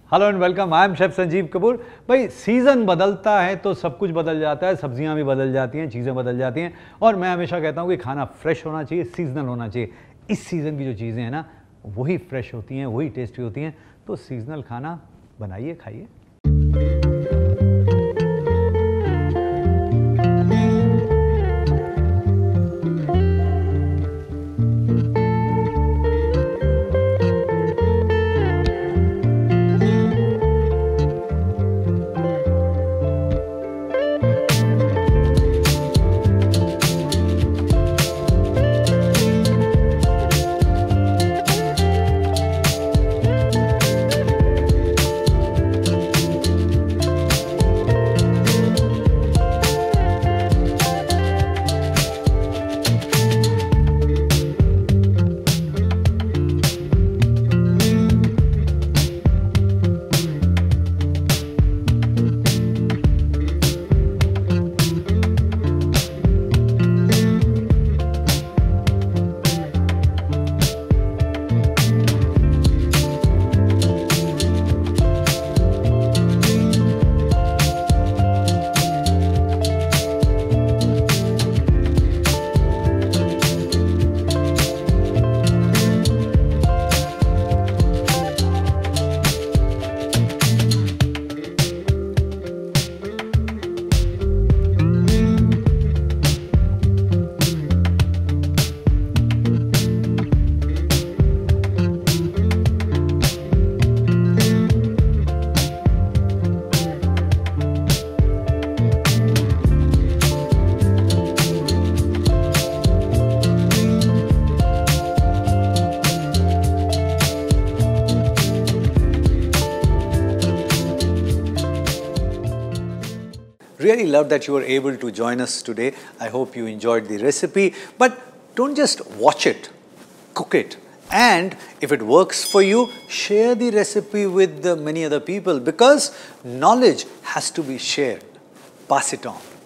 Hello and welcome, I am chef Sanjeev Kapoor. भाई season बदलता है तो सब कुछ बदल जाता है, सब्जियां भी बदल जाती हैं, चीज़ें बदल जाती हैं। और मैं हमेशा कहता हूं कि खाना फ्रेश होना चाहिए, सीजनल होना चाहिए। इस सीज़न की जो चीज़ें हैं ना, वही फ्रेश होती हैं, वही टेस्टी होती हैं। तो सीजनल खाना बनाइए, खाइए। Really love that you were able to join us today. I hope you enjoyed the recipe. But don't just watch it, cook it. And if it works for you, share the recipe with many other people, because knowledge has to be shared. Pass it on.